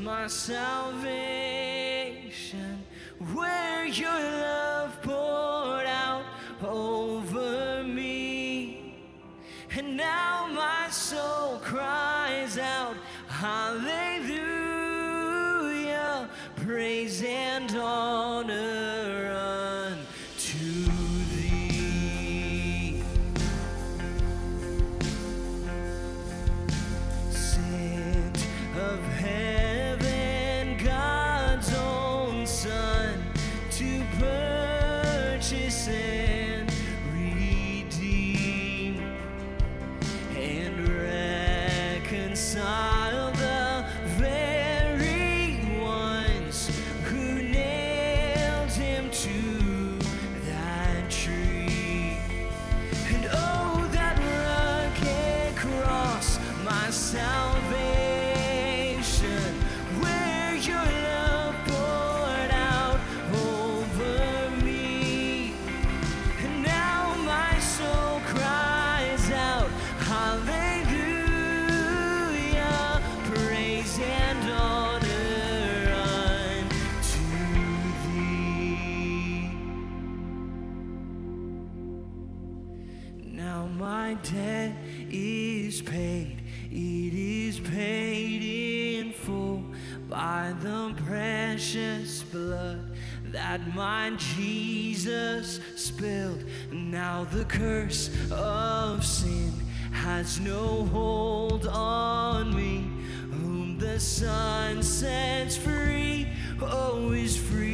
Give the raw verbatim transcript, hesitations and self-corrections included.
my salvation, where your love poured out over me. And now my soul cries out, hallelujah, praise and honor unto thee. Sent of heaven, God's own Son, to purchase and redeem and reconcile the very ones who nailed him to that tree. And oh, that rugged cross, my salvation, where your love poured out over me. And now my soul cries out, hallelujah, praise and honor unto thee. Now my debt is paid, it is paid in full by the precious blood that my Jesus spilled. Now the curse of sin has no hold on me. Whom the Son sets free, oh, is free